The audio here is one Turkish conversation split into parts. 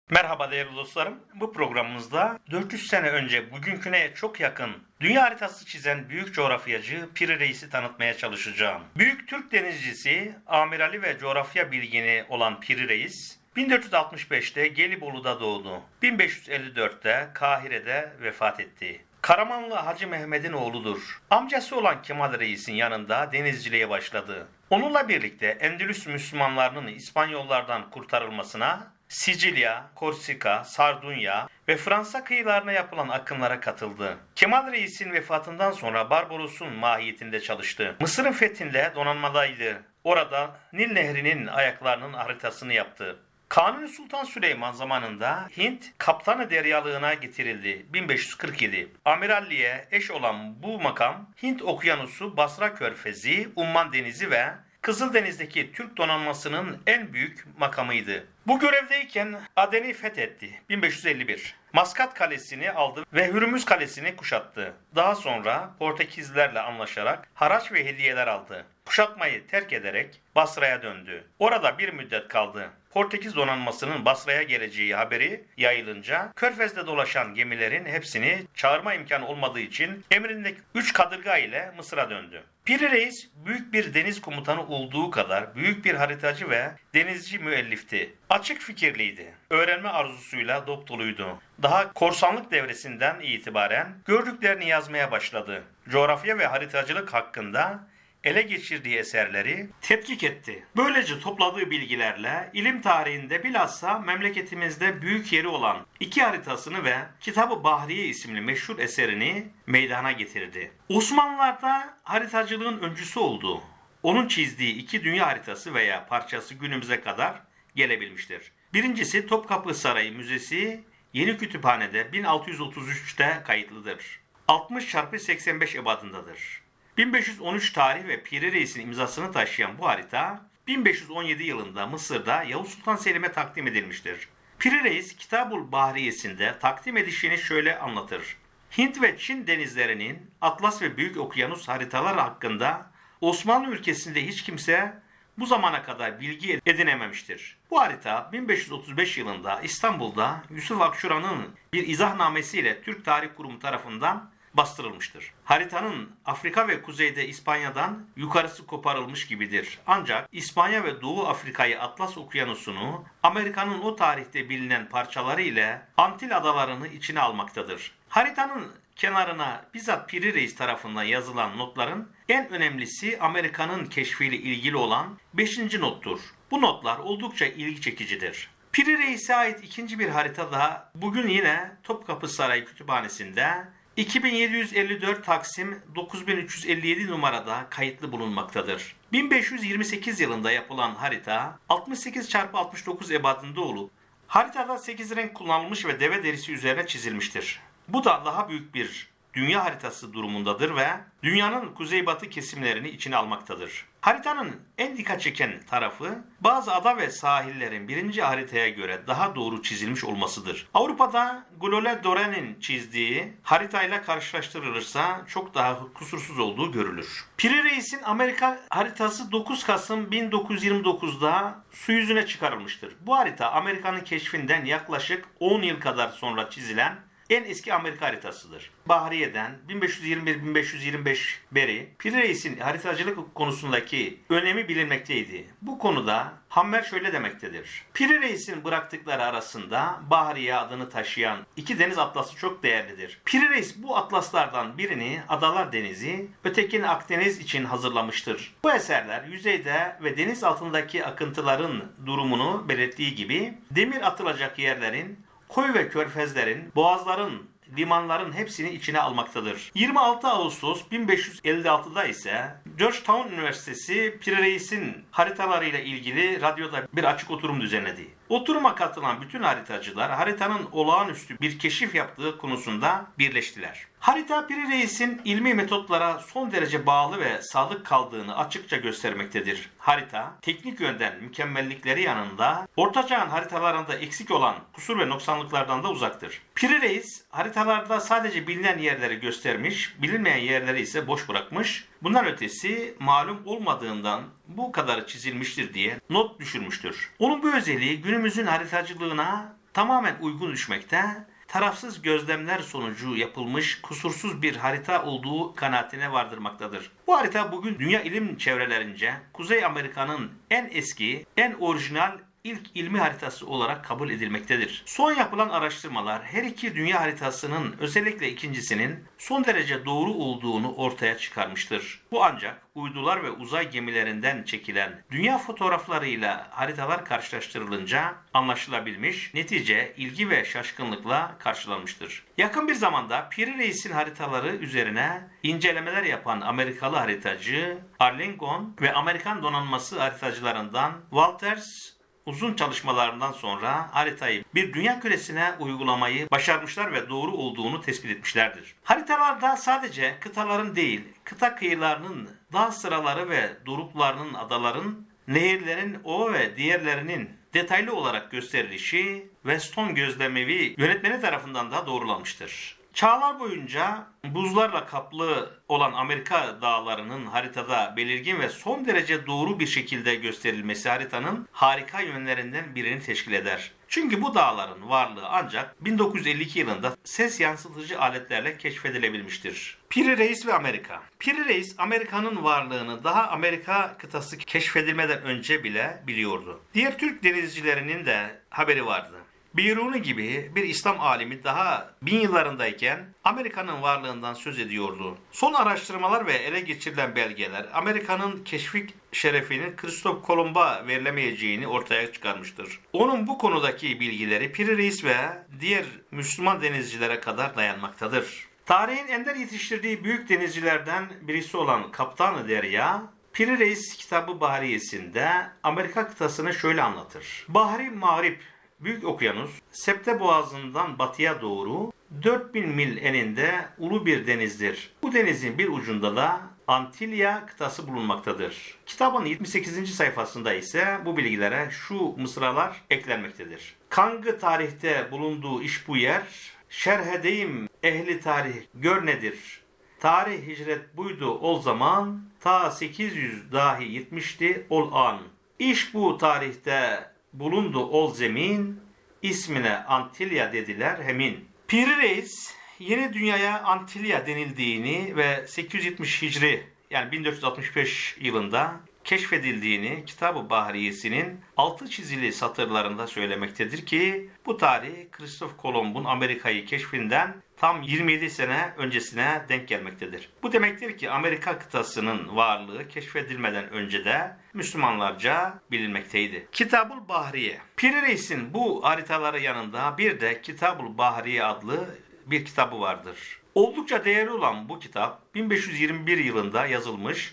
Merhaba değerli dostlarım. Bu programımızda 400 sene önce bugünküne çok yakın dünya haritası çizen büyük coğrafyacı Piri Reis'i tanıtmaya çalışacağım. Büyük Türk denizcisi, amirali ve coğrafya bilgini olan Piri Reis, 1465'te Gelibolu'da doğdu. 1554'te Kahire'de vefat etti. Karamanlı Hacı Mehmet'in oğludur. Amcası olan Kemal Reis'in yanında denizciliğe başladı. Onunla birlikte Endülüs Müslümanlarının İspanyollardan kurtarılmasına, Sicilya, Korsika, Sardunya ve Fransa kıyılarına yapılan akınlara katıldı. Kemal Reis'in vefatından sonra Barbaros'un mahiyetinde çalıştı. Mısır'ın fethinde donanmadaydı. Orada Nil Nehri'nin ayaklarının haritasını yaptı. Kanuni Sultan Süleyman zamanında Hint kaptanı deryalığına getirildi 1547. Amiralliğe eş olan bu makam Hint Okyanusu, Basra Körfezi, Umman Denizi ve Kızıldeniz'deki Türk donanmasının en büyük makamıydı. Bu görevdeyken Aden'i fethetti 1551. Maskat Kalesi'ni aldı ve Hürmüz Kalesi'ni kuşattı. Daha sonra Portekizlerle anlaşarak haraç ve hediyeler aldı. Kuşatmayı terk ederek Basra'ya döndü. Orada bir müddet kaldı. Portekiz donanmasının Basra'ya geleceği haberi yayılınca Körfez'de dolaşan gemilerin hepsini çağırma imkanı olmadığı için emrindeki 3 kadırga ile Mısır'a döndü. Piri Reis büyük bir deniz komutanı olduğu kadar büyük bir haritacı ve denizci müellifti. Açık fikirliydi. Öğrenme arzusuyla dop doluydu. Daha korsanlık devresinden itibaren gördüklerini yazmaya başladı. Coğrafya ve haritacılık hakkında ele geçirdiği eserleri tetkik etti. Böylece topladığı bilgilerle ilim tarihinde bilhassa memleketimizde büyük yeri olan iki haritasını ve Kitab-ı Bahriye isimli meşhur eserini meydana getirdi. Osmanlılar'da haritacılığın öncüsü oldu. Onun çizdiği iki dünya haritası veya parçası günümüze kadar gelebilmiştir. Birincisi Topkapı Sarayı Müzesi Yeni Kütüphane'de 1633'te kayıtlıdır. 60x85 ebadındadır. 1513 tarih ve Piri Reis'in imzasını taşıyan bu harita 1517 yılında Mısır'da Yavuz Sultan Selim'e takdim edilmiştir. Piri Reis Kitab-ı Bahriyesinde takdim edişini şöyle anlatır. Hint ve Çin denizlerinin Atlas ve Büyük Okyanus haritaları hakkında Osmanlı ülkesinde hiç kimse bu zamana kadar bilgi edinememiştir. Bu harita 1535 yılında İstanbul'da Yusuf Akşuran'ın bir izahnamesiyle Türk Tarih Kurumu tarafından bastırılmıştır. Haritanın Afrika ve kuzeyde İspanya'dan yukarısı koparılmış gibidir. Ancak İspanya ve Doğu Afrika'yı Atlas Okyanusu'nu Amerika'nın o tarihte bilinen parçaları ile Antil adalarını içine almaktadır. Haritanın kenarına bizzat Piri Reis tarafından yazılan notların en önemlisi Amerika'nın keşfiyle ilgili olan 5. nottur. Bu notlar oldukça ilgi çekicidir. Piri Reis'e ait ikinci bir harita da bugün yine Topkapı Sarayı Kütüphanesi'nde 2754 Taksim 9357 numarada kayıtlı bulunmaktadır. 1528 yılında yapılan harita 68x69 ebadında olup haritada 8 renk kullanılmış ve deve derisi üzerine çizilmiştir. Bu da daha büyük bir dünya haritası durumundadır ve dünyanın kuzeybatı kesimlerini içine almaktadır. Haritanın en dikkat çeken tarafı bazı ada ve sahillerin birinci haritaya göre daha doğru çizilmiş olmasıdır. Avrupa'da Glole Dore'nin çizdiği haritayla karşılaştırılırsa çok daha kusursuz olduğu görülür. Piri Reis'in Amerika haritası 9 Kasım 1929'da su yüzüne çıkarılmıştır. Bu harita Amerika'nın keşfinden yaklaşık 10 yıl kadar sonra çizilen en eski Amerika haritasıdır. Bahriye'den 1521-1525 beri Piri Reis'in haritacılık konusundaki önemi bilinmekteydi. Bu konuda Hammer şöyle demektedir. Piri Reis'in bıraktıkları arasında Bahriye adını taşıyan iki deniz atlası çok değerlidir. Piri Reis bu atlaslardan birini Adalar Denizi, ötekini Akdeniz için hazırlamıştır. Bu eserler yüzeyde ve deniz altındaki akıntıların durumunu belirttiği gibi demir atılacak yerlerin, koy ve körfezlerin, boğazların, limanların hepsini içine almaktadır. 26 Ağustos 1556'da ise Georgetown Üniversitesi Piri Reis'in haritalarıyla ilgili radyoda bir açık oturum düzenledi. Oturuma katılan bütün haritacılar haritanın olağanüstü bir keşif yaptığı konusunda birleştiler. Harita Piri Reis'in ilmi metotlara son derece bağlı ve sadık kaldığını açıkça göstermektedir. Harita, teknik yönden mükemmellikleri yanında Orta Çağ'ın haritalarında eksik olan kusur ve noksanlıklardan da uzaktır. Piri Reis haritalarda sadece bilinen yerleri göstermiş, bilinmeyen yerleri ise boş bırakmış. Bundan ötesi malum olmadığından bu kadarı çizilmiştir diye not düşürmüştür. Onun bu özelliği günümüzün haritacılığına tamamen uygun düşmekte, tarafsız gözlemler sonucu yapılmış kusursuz bir harita olduğu kanaatine vardırmaktadır. Bu harita bugün dünya ilim çevrelerince Kuzey Amerika'nın en eski, en orijinal ilk ilmi haritası olarak kabul edilmektedir. Son yapılan araştırmalar her iki dünya haritasının, özellikle ikincisinin son derece doğru olduğunu ortaya çıkarmıştır. Bu ancak uydular ve uzay gemilerinden çekilen dünya fotoğraflarıyla haritalar karşılaştırılınca anlaşılabilmiş, netice ilgi ve şaşkınlıkla karşılanmıştır. Yakın bir zamanda Piri Reis'in haritaları üzerine incelemeler yapan Amerikalı haritacı Arlingon ve Amerikan donanması haritacılarından Walters uzun çalışmalarından sonra haritayı bir dünya küresine uygulamayı başarmışlar ve doğru olduğunu tespit etmişlerdir. Haritalarda sadece kıtaların değil, kıta kıyılarının, dağ sıraları ve doruklarının, adaların, nehirlerin, ova ve diğerlerinin detaylı olarak gösterilişi Weston gözlemevi yönetmeni tarafından da doğrulanmıştır. Çağlar boyunca buzlarla kaplı olan Amerika dağlarının haritada belirgin ve son derece doğru bir şekilde gösterilmesi haritanın harika yönlerinden birini teşkil eder. Çünkü bu dağların varlığı ancak 1952 yılında ses yansıtıcı aletlerle keşfedilebilmiştir. Piri Reis ve Amerika. Piri Reis, Amerika'nın varlığını daha Amerika kıtası keşfedilmeden önce bile biliyordu. Diğer Türk denizcilerinin de haberi vardı. Biruni gibi bir İslam alimi daha 1000 yıllarındayken Amerika'nın varlığından söz ediyordu. Son araştırmalar ve ele geçirilen belgeler Amerika'nın keşfik şerefinin Christoph Kolomb'a verilemeyeceğini ortaya çıkarmıştır. Onun bu konudaki bilgileri Piri Reis ve diğer Müslüman denizcilere kadar dayanmaktadır. Tarihin ender yetiştirdiği büyük denizcilerden birisi olan Kaptan-ı Derya, Piri Reis kitabı Bahriyesinde Amerika kıtasını şöyle anlatır. Bahri Mağrip, Büyük Okyanus, Septe Boğazı'ndan batıya doğru 4000 mil eninde ulu bir denizdir. Bu denizin bir ucunda da Antilya kıtası bulunmaktadır. Kitabın 78. sayfasında ise bu bilgilere şu mısralar eklenmektedir. Kangı tarihte bulunduğu iş bu yer, şerh edeyim ehli tarih gör nedir. Tarih hicret buydu ol zaman, ta 800 dahi yetmişti ol an. İş bu tarihte bulundu ol zemin, ismine Antilya dediler hemin. Piri Reis, yeni dünyaya Antilya denildiğini ve 870 Hicri yani 1465 yılında keşfedildiğini Kitab-ı Bahriyesi'nin altı çizili satırlarında söylemektedir ki bu tarih Christoph Kolomb'un Amerika'yı keşfinden tam 27 sene öncesine denk gelmektedir. Bu demektir ki Amerika kıtasının varlığı keşfedilmeden önce de Müslümanlarca bilinmekteydi. Kitab-ül Bahriye. Piri Reis'in bu haritaları yanında bir de Kitab-ül Bahriye adlı bir kitabı vardır. Oldukça değerli olan bu kitap 1521 yılında yazılmış,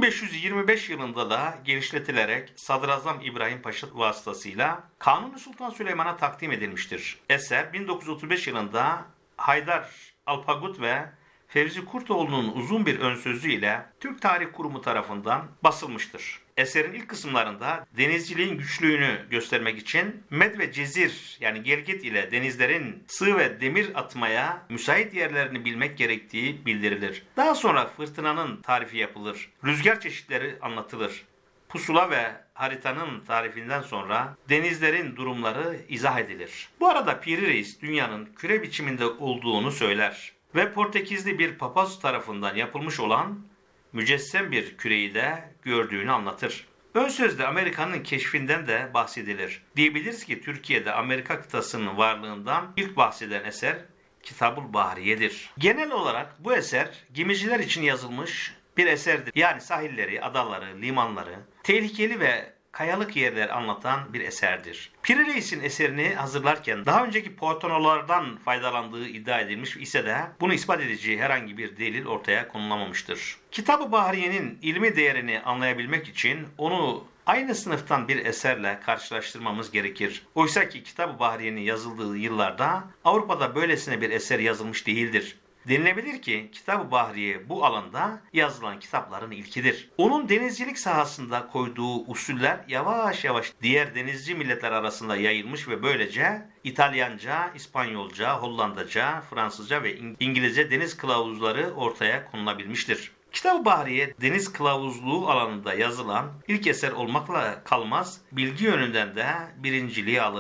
1525 yılında da genişletilerek Sadrazam İbrahim Paşa vasıtasıyla Kanuni Sultan Süleyman'a takdim edilmiştir. Eser 1935 yılında Haydar Alpagut ve Fevzi Kurtoğlu'nun uzun bir önsözü ile Türk Tarih Kurumu tarafından basılmıştır. Eserin ilk kısımlarında denizciliğin güçlüğünü göstermek için Med ve Cezir yani Gelgit ile denizlerin sığ ve demir atmaya müsait yerlerini bilmek gerektiği bildirilir. Daha sonra fırtınanın tarifi yapılır. Rüzgar çeşitleri anlatılır. Pusula ve haritanın tarifinden sonra denizlerin durumları izah edilir. Bu arada Piri Reis dünyanın küre biçiminde olduğunu söyler ve Portekizli bir papaz tarafından yapılmış olan mücessem bir küreyi de gördüğünü anlatır. Ön sözde Amerika'nın keşfinden de bahsedilir. Diyebiliriz ki Türkiye'de Amerika kıtasının varlığından ilk bahseden eser Kitab-ül Bahriye'dir. Genel olarak bu eser gemiciler için yazılmış bir eserdir. Yani sahilleri, adaları, limanları, tehlikeli ve kayalık yerler anlatan bir eserdir. Piri Reis'in eserini hazırlarken daha önceki Portonolardan faydalandığı iddia edilmiş ise de bunu ispat edici herhangi bir delil ortaya konulamamıştır. Kitab-ı Bahriye'nin ilmi değerini anlayabilmek için onu aynı sınıftan bir eserle karşılaştırmamız gerekir. Oysa ki Kitab-ı Bahriye'nin yazıldığı yıllarda Avrupa'da böylesine bir eser yazılmış değildir. Denilebilir ki Kitab-ı Bahriye bu alanda yazılan kitapların ilkidir. Onun denizcilik sahasında koyduğu usuller yavaş yavaş diğer denizci milletler arasında yayılmış ve böylece İtalyanca, İspanyolca, Hollandaca, Fransızca ve İngilizce deniz kılavuzları ortaya konulabilmiştir. Kitab-ı Bahriye deniz kılavuzluğu alanında yazılan ilk eser olmakla kalmaz, bilgi yönünden de birinciliği alır.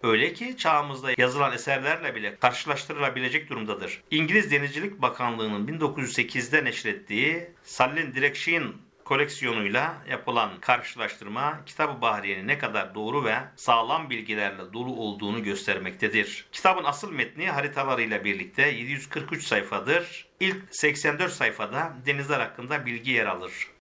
Öyle ki çağımızda yazılan eserlerle bile karşılaştırılabilecek durumdadır. İngiliz Denizcilik Bakanlığı'nın 1908'de neşrettiği Salin Direction koleksiyonuyla yapılan karşılaştırma Kitab-ı Bahriye'nin ne kadar doğru ve sağlam bilgilerle dolu olduğunu göstermektedir. Kitabın asıl metni haritalarıyla birlikte 743 sayfadır. İlk 84 sayfada denizler hakkında bilgi yer alır.